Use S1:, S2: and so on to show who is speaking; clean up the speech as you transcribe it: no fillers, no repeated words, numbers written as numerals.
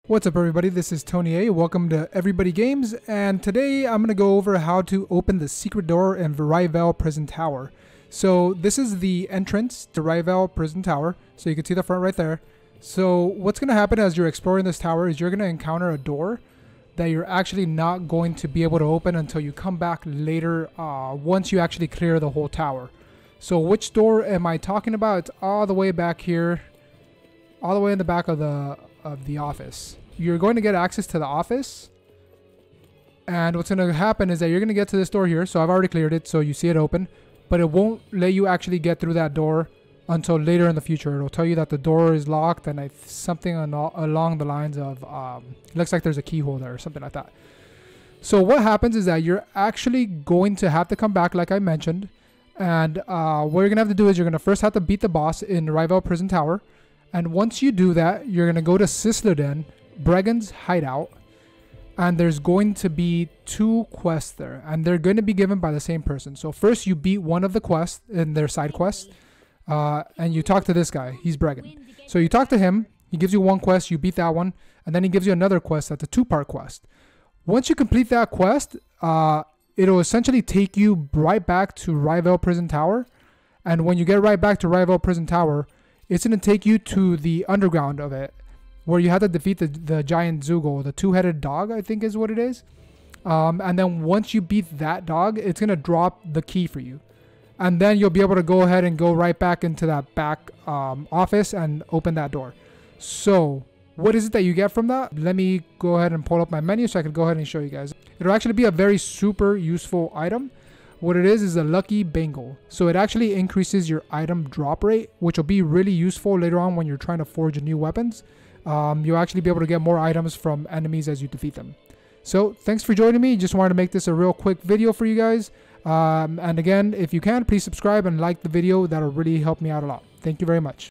S1: What's up everybody, this is Tony A. Welcome to Everybody Games, and today I'm going to go over how to open the secret door in Ryevel Prison Tower. So this is the entrance to Ryevel Prison Tower, so you can see the front right there. So what's going to happen as you're exploring this tower is you're going to encounter a door that you're actually not going to be able to open until you come back later once you actually clear the whole tower. So which door am I talking about? It's all the way back here, all the way in the back of the office. You're going to get access to the office, and what's going to happen is that you're going to get to this door here. So I've already cleared it, so you see it open, but it won't let you actually get through that door until later in the future. It'll tell you that the door is locked, and something along the lines of it looks like there's a keyhole there or something like that. So what happens is that you're actually going to have to come back, like I mentioned, and what you're going to have to do is you're going to first have to beat the boss in Ryevel Prison Tower. And once you do that, you're going to go to Sysslebyn, Bregan's hideout, and there's going to be 2 quests there, and they're going to be given by the same person. So first you beat one of the quests in their side quest, and you talk to this guy. He's Bregan. So you talk to him, he gives you 1 quest, you beat that one, and then he gives you another quest that's a 2-part quest. Once you complete that quest, it'll essentially take you right back to Ryevel Prison Tower, and when you get right back to Ryevel Prison Tower, it's going to take you to the underground of it, where you have to defeat the giant Zeugle, the 2-headed dog, I think is what it is. And then once you beat that dog, it's going to drop the key for you. And then you'll be able to go ahead and go right back into that back office and open that door. So what is it that you get from that? Let me go ahead and pull up my menu so I can go ahead and show you guys. It'll actually be a very super useful item. What it is a lucky bangle. So it actually increases your item drop rate, which will be really useful later on when you're trying to forge new weapons. You'll actually be able to get more items from enemies as you defeat them. So thanks for joining me. Just wanted to make this a real quick video for you guys. And again, if you can, please subscribe and like the video. That'll really help me out a lot. Thank you very much.